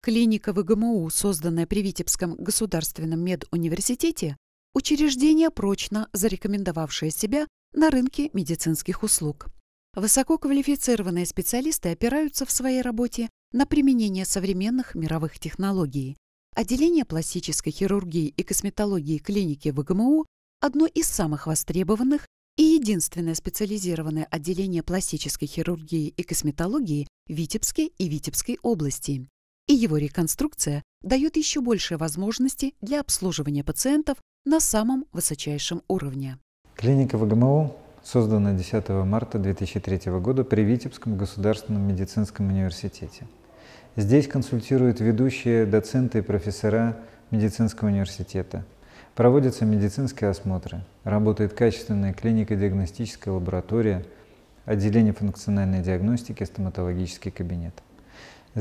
Клиника ВГМУ, созданная при Витебском государственном медуниверситете, учреждение, прочно зарекомендовавшее себя на рынке медицинских услуг. Высококвалифицированные специалисты опираются в своей работе на применение современных мировых технологий. Отделение пластической хирургии и косметологии клиники ВГМУ – одно из самых востребованных и единственное специализированное отделение пластической хирургии и косметологии в Витебске и Витебской области. И его реконструкция дает еще большие возможности для обслуживания пациентов на самом высочайшем уровне. Клиника ВГМУ создана 10 марта 2003 года при Витебском государственном медицинском университете. Здесь консультируют ведущие доценты и профессора медицинского университета. Проводятся медицинские осмотры, работает качественная клинико-диагностическая лаборатория, отделение функциональной диагностики, стоматологический кабинет. С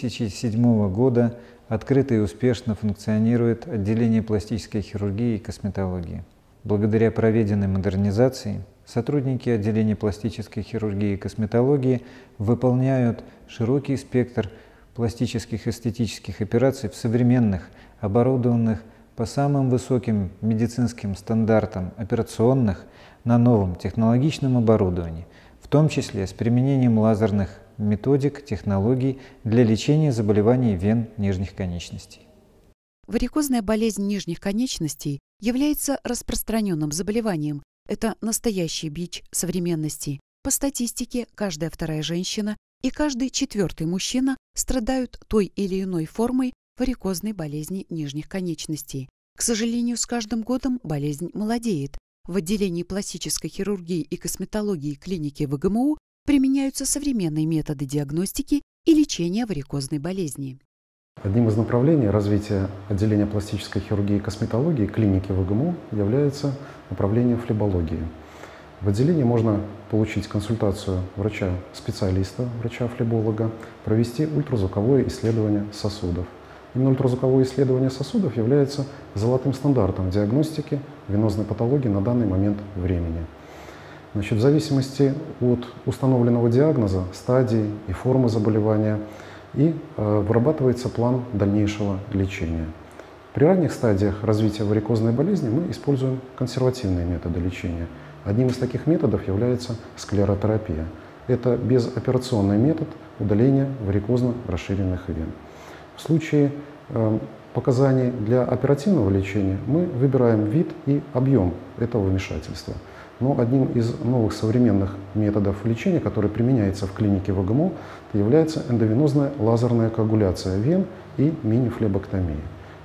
2007 года открыто и успешно функционирует отделение пластической хирургии и косметологии. Благодаря проведенной модернизации сотрудники отделения пластической хирургии и косметологии выполняют широкий спектр пластических эстетических операций в современных, оборудованных по самым высоким медицинским стандартам операционных на новом технологичном оборудовании, в том числе с применением лазерных методик, технологий для лечения заболеваний вен нижних конечностей. Варикозная болезнь нижних конечностей является распространенным заболеванием. Это настоящий бич современности. По статистике, каждая вторая женщина и каждый четвертый мужчина страдают той или иной формой варикозной болезни нижних конечностей. К сожалению, с каждым годом болезнь молодеет. В отделении пластической хирургии и косметологии клиники ВГМУ применяются современные методы диагностики и лечения варикозной болезни. Одним из направлений развития отделения пластической хирургии и косметологии клиники ВГМУ является направление флебологии. В отделении можно получить консультацию врача-специалиста, врача-флеболога, провести ультразвуковое исследование сосудов. Именно ультразвуковое исследование сосудов является золотым стандартом диагностики венозной патологии на данный момент времени. Значит, в зависимости от установленного диагноза, стадии и формы заболевания вырабатывается план дальнейшего лечения. При ранних стадиях развития варикозной болезни мы используем консервативные методы лечения. Одним из таких методов является склеротерапия. Это безоперационный метод удаления варикозно расширенных вен. В случае показаний для оперативного лечения мы выбираем вид и объем этого вмешательства. Но одним из новых современных методов лечения, который применяется в клинике ВГМУ, является эндовенозная лазерная коагуляция вен и мини-флебоктомия.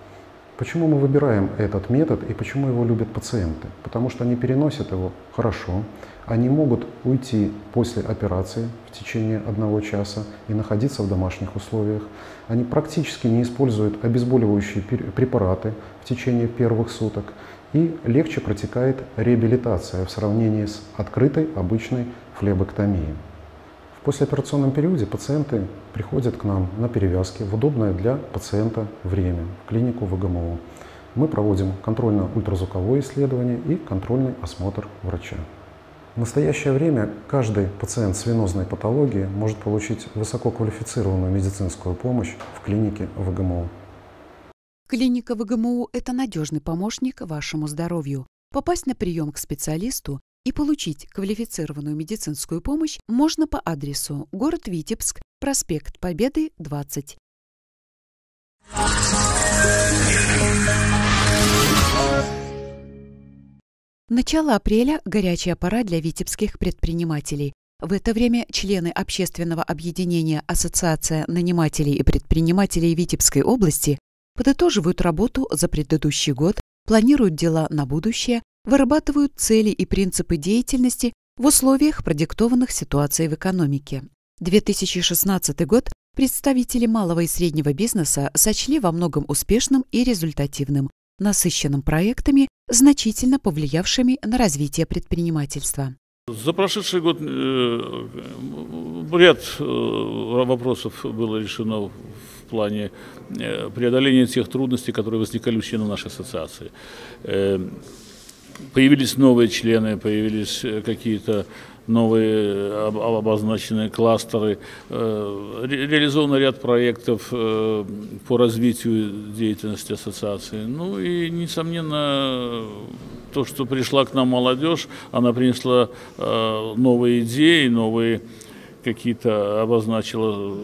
Почему мы выбираем этот метод и почему его любят пациенты? Потому что они переносят его хорошо, они могут уйти после операции в течение 1 часа и находиться в домашних условиях. Они практически не используют обезболивающие препараты в течение первых суток. И легче протекает реабилитация в сравнении с открытой обычной флебоктомией. В послеоперационном периоде пациенты приходят к нам на перевязке в удобное для пациента время, в клинику ВГМУ. Мы проводим контрольно-ультразвуковое исследование и контрольный осмотр врача. В настоящее время каждый пациент с венозной патологией может получить высококвалифицированную медицинскую помощь в клинике ВГМУ. Клиника ВГМУ – это надежный помощник вашему здоровью. Попасть на прием к специалисту и получить квалифицированную медицинскую помощь можно по адресу: город Витебск, проспект Победы, 20. Начало апреля – горячая пора для витебских предпринимателей. В это время члены общественного объединения «Ассоциация нанимателей и предпринимателей Витебской области» подытоживают работу за предыдущий год, планируют дела на будущее, вырабатывают цели и принципы деятельности в условиях, продиктованных ситуацией в экономике. 2016 год представители малого и среднего бизнеса сочли во многом успешным и результативным, насыщенным проектами, значительно повлиявшими на развитие предпринимательства. За прошедший год ряд вопросов было решено в плане преодоления тех трудностей, которые возникали у членов нашей ассоциации. Появились новые члены, появились какие-то новые обозначенные кластеры, реализован ряд проектов по развитию деятельности ассоциации. Ну и, несомненно, то, что пришла к нам молодежь, она принесла новые идеи, новые какие-то обозначила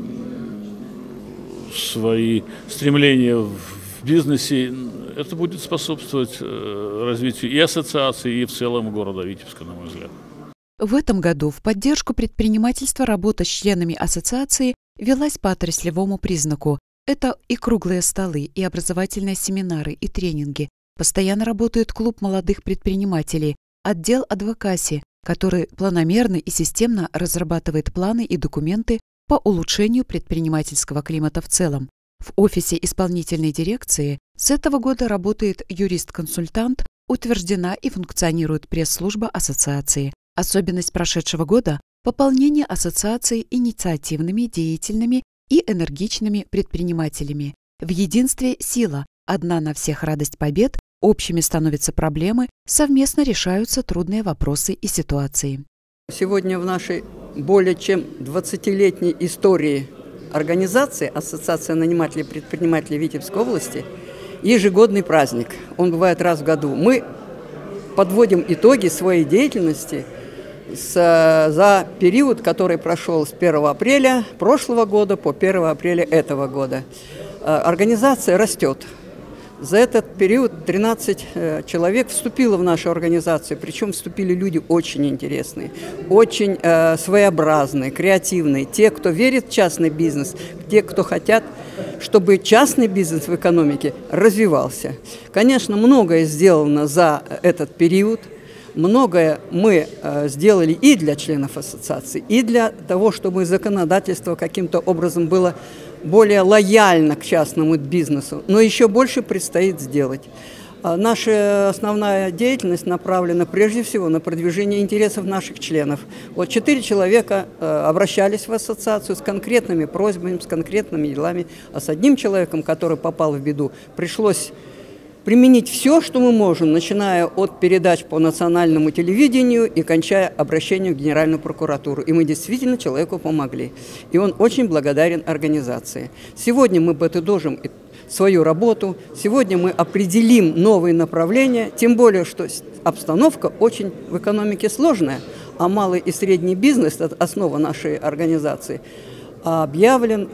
свои стремления в бизнесе. Это будет способствовать развитию и ассоциации, и в целом города Витебска, на мой взгляд. В этом году в поддержку предпринимательства работа с членами ассоциации велась по отраслевому признаку. Это и круглые столы, и образовательные семинары, и тренинги. Постоянно работает клуб молодых предпринимателей, отдел адвокаси, который планомерно и системно разрабатывает планы и документы по улучшению предпринимательского климата в целом. В офисе исполнительной дирекции с этого года работает юрист-консультант, утверждена и функционирует пресс-служба ассоциации. Особенность прошедшего года – пополнение ассоциации инициативными, деятельными и энергичными предпринимателями. В единстве сила, одна на всех радость побед, общими становятся проблемы, совместно решаются трудные вопросы и ситуации. Сегодня в нашей более чем 20-летней истории организации Ассоциация нанимателей и предпринимателей Витебской области ежегодный праздник. Он бывает раз в году. Мы подводим итоги своей деятельности за период, который прошел с 1 апреля прошлого года по 1 апреля этого года. Организация растет. За этот период 13 человек вступило в нашу организацию, причем вступили люди очень интересные, очень своеобразные, креативные, те, кто верит в частный бизнес, те, кто хотят, чтобы частный бизнес в экономике развивался. Конечно, многое сделано за этот период, многое мы сделали и для членов ассоциации, и для того, чтобы законодательство каким-то образом было более лояльно к частному бизнесу, но еще больше предстоит сделать. Наша основная деятельность направлена прежде всего на продвижение интересов наших членов. Вот 4 человека обращались в ассоциацию с конкретными просьбами, с конкретными делами, а с одним человеком, который попал в беду, пришлось применить все, что мы можем, начиная от передач по национальному телевидению и кончая обращением в Генеральную прокуратуру. И мы действительно человеку помогли. И он очень благодарен организации. Сегодня мы подытожим свою работу, сегодня мы определим новые направления, тем более, что обстановка очень в экономике сложная, а малый и средний бизнес, это основа нашей организации, объявлен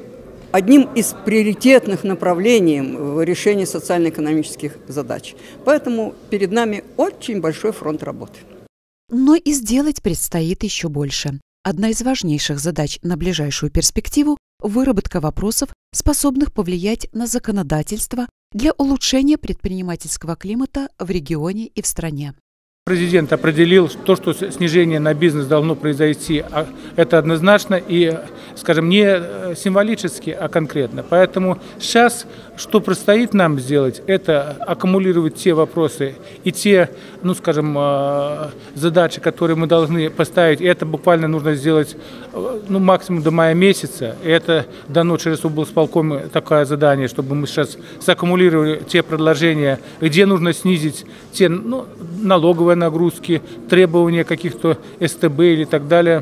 одним из приоритетных направлений в решении социально-экономических задач. Поэтому перед нами очень большой фронт работы. Но и сделать предстоит еще больше. Одна из важнейших задач на ближайшую перспективу – выработка вопросов, способных повлиять на законодательство для улучшения предпринимательского климата в регионе и в стране. Президент определил то, что снижение на бизнес должно произойти, это однозначно и, скажем, не символически, а конкретно. Поэтому сейчас, что предстоит нам сделать, это аккумулировать те вопросы и те, ну, скажем, задачи, которые мы должны поставить. И это буквально нужно сделать, ну, максимум до мая месяца. И это дано через облсполком такое задание, чтобы мы сейчас саккумулировали те предложения, где нужно снизить те, ну, налоговые нагрузки, требования каких-то СТБ или так далее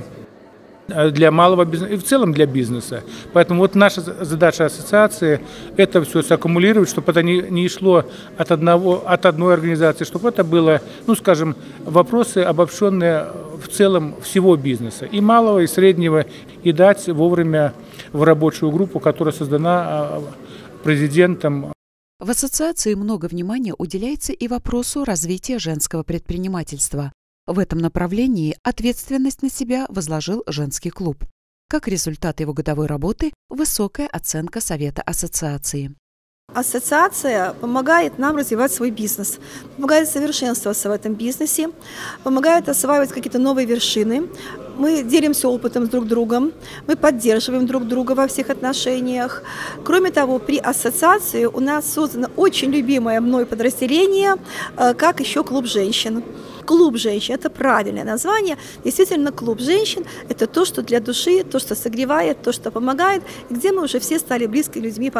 для малого бизнеса и в целом для бизнеса. Поэтому вот наша задача ассоциации – это все саккумулировать, чтобы это не шло от одной организации, чтобы это было, ну, скажем, вопросы, обобщенные в целом всего бизнеса, и малого, и среднего, и дать вовремя в рабочую группу, которая создана президентом. В ассоциации много внимания уделяется и вопросу развития женского предпринимательства. В этом направлении ответственность на себя возложил женский клуб. Как результат его годовой работы – высокая оценка Совета ассоциации. Ассоциация помогает нам развивать свой бизнес, помогает совершенствоваться в этом бизнесе, помогает осваивать какие-то новые вершины. Мы делимся опытом с друг другом, мы поддерживаем друг друга во всех отношениях. Кроме того, при ассоциации у нас создано очень любимое мной подразделение, как еще клуб женщин. Клуб женщин – это правильное название. Действительно, клуб женщин – это то, что для души, то, что согревает, то, что помогает, где мы уже все стали близкими людьми, подругами.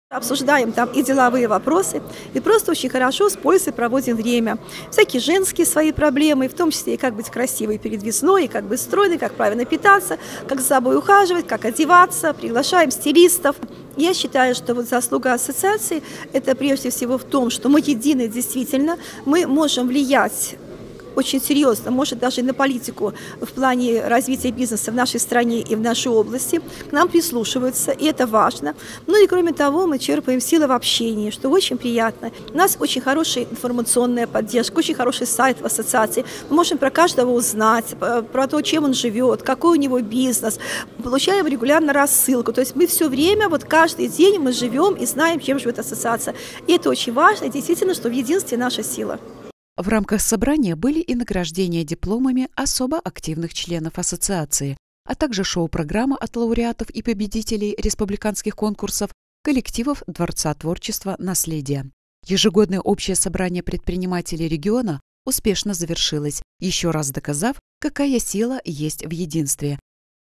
Обсуждаем там и деловые вопросы, и просто очень хорошо с пользой проводим время. Всякие женские свои проблемы, в том числе и как быть красивой перед весной, и как быть стройной, как правильно питаться, как за собой ухаживать, как одеваться. Приглашаем стилистов. Я считаю, что вот заслуга ассоциации – это прежде всего в том, что мы едины действительно, мы можем влиять очень серьезно, может даже и на политику в плане развития бизнеса в нашей стране и в нашей области. К нам прислушиваются, и это важно. Ну и кроме того, мы черпаем силы в общении, что очень приятно. У нас очень хорошая информационная поддержка, очень хороший сайт в ассоциации. Мы можем про каждого узнать, про то, чем он живет, какой у него бизнес. Получаем регулярно рассылку. То есть мы все время, вот каждый день мы живем и знаем, чем живет ассоциация. И это очень важно, и действительно, что в единстве наша сила. В рамках собрания были и награждения дипломами особо активных членов ассоциации, а также шоу-программа от лауреатов и победителей республиканских конкурсов, коллективов Дворца творчества «Наследие». Ежегодное общее собрание предпринимателей региона успешно завершилось, еще раз доказав, какая сила есть в единстве.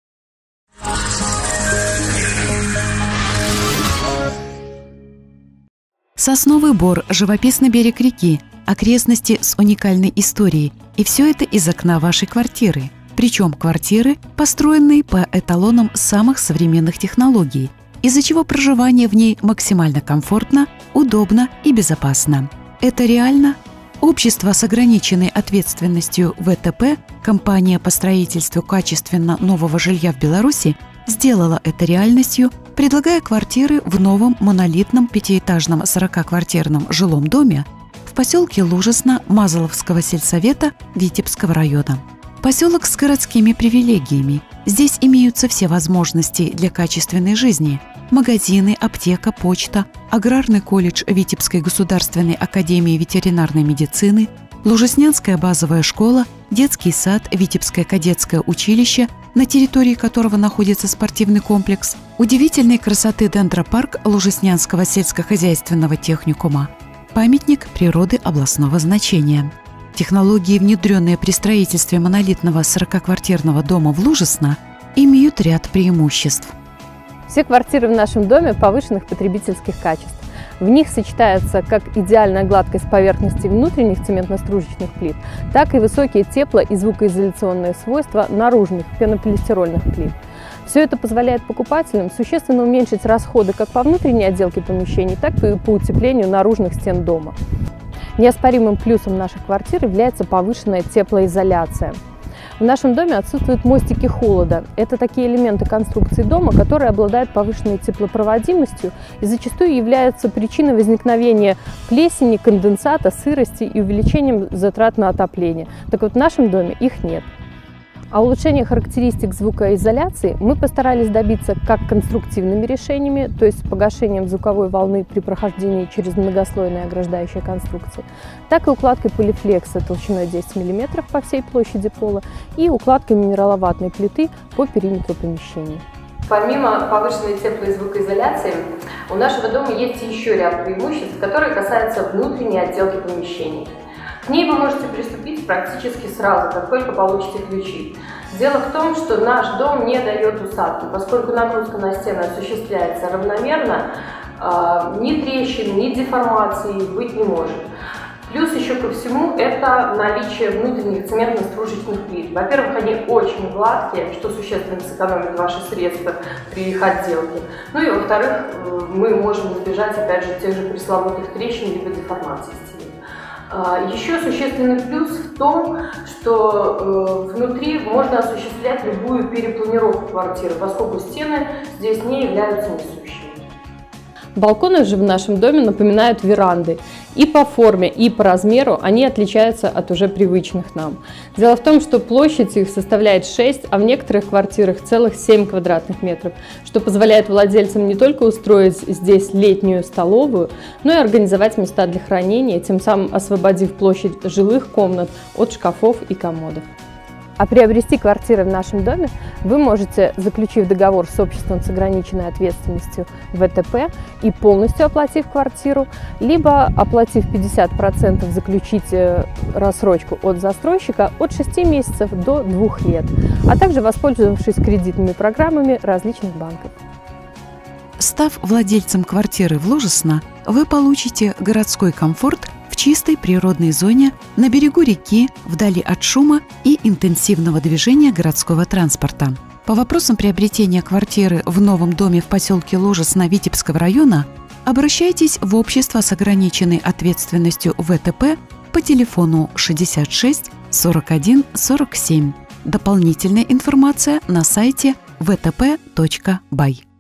Сосновый Бор, живописный берег реки, окрестности с уникальной историей. И все это из окна вашей квартиры. Причем квартиры, построенные по эталонам самых современных технологий, из-за чего проживание в ней максимально комфортно, удобно и безопасно. Это реально? Общество с ограниченной ответственностью ВТП, компания по строительству качественно нового жилья в Беларуси, сделала это реальностью, предлагая квартиры в новом монолитном пятиэтажном 40-квартирном жилом доме в поселке Лужесно Мазаловского сельсовета Витебского района. Поселок с городскими привилегиями. Здесь имеются все возможности для качественной жизни. Магазины, аптека, почта, аграрный колледж Витебской государственной академии ветеринарной медицины, Лужеснянская базовая школа, детский сад, Витебское кадетское училище, на территории которого находится спортивный комплекс, удивительной красоты дендропарк Лужеснянского сельскохозяйственного техникума, памятник природы областного значения. Технологии, внедренные при строительстве монолитного 40-квартирного дома в Лужесно, имеют ряд преимуществ. Все квартиры в нашем доме повышенных потребительских качеств. В них сочетается как идеальная гладкость поверхности внутренних цементно-стружечных плит, так и высокие тепло- и звукоизоляционные свойства наружных пенополистирольных плит. Все это позволяет покупателям существенно уменьшить расходы как по внутренней отделке помещений, так и по утеплению наружных стен дома. Неоспоримым плюсом наших квартир является повышенная теплоизоляция. В нашем доме отсутствуют мостики холода. Это такие элементы конструкции дома, которые обладают повышенной теплопроводимостью и зачастую являются причиной возникновения плесени, конденсата, сырости и увеличением затрат на отопление. Так вот, в нашем доме их нет. А улучшение характеристик звукоизоляции мы постарались добиться как конструктивными решениями, то есть погашением звуковой волны при прохождении через многослойные ограждающие конструкции, так и укладкой полифлекса толщиной 10 мм по всей площади пола и укладкой минераловатной плиты по периметру помещения. Помимо повышенной тепло- и звукоизоляции, у нашего дома есть еще ряд преимуществ, которые касаются внутренней отделки помещений. К ней вы можете приступить практически сразу, как только получите ключи. Дело в том, что наш дом не дает усадки, поскольку нагрузка на стены осуществляется равномерно, ни трещин, ни деформации быть не может. Плюс еще ко всему это наличие внутренних цементно-стружечных плит. Во-первых, они очень гладкие, что существенно сэкономит ваши средства при их отделке. Ну и во-вторых, мы можем избежать, опять же, тех же пресловутых трещин либо деформаций стены. Еще существенный плюс в том, что внутри можно осуществлять любую перепланировку квартиры, поскольку стены здесь не являются несущими. Балконы же в нашем доме напоминают веранды. И по форме, и по размеру они отличаются от уже привычных нам. Дело в том, что площадь их составляет 6, а в некоторых квартирах целых 7 квадратных метров, что позволяет владельцам не только устроить здесь летнюю столовую, но и организовать места для хранения, тем самым освободив площадь жилых комнат от шкафов и комодов. А приобрести квартиры в нашем доме вы можете, заключив договор с обществом с ограниченной ответственностью ВТП и полностью оплатив квартиру, либо оплатив 50%, заключить рассрочку от застройщика от 6 месяцев до 2 лет, а также воспользовавшись кредитными программами различных банков. С Став владельцем квартиры в Ложесно, вы получите городской комфорт в чистой природной зоне на берегу реки, вдали от шума и интенсивного движения городского транспорта. По вопросам приобретения квартиры в новом доме в поселке Ложесно Витебского района обращайтесь в общество с ограниченной ответственностью ВТП по телефону 66 41 47. Дополнительная информация на сайте vtp.by.